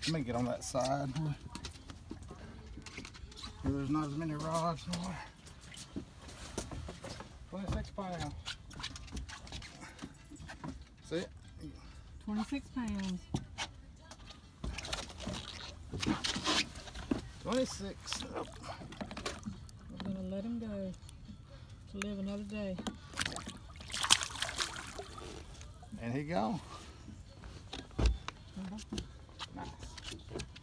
Let me get on that side. There's not as many rods nor. 26 pounds. See it? 26 pounds. 26. We're gonna let him go to live another day. And he gone. Uh-huh. Nice.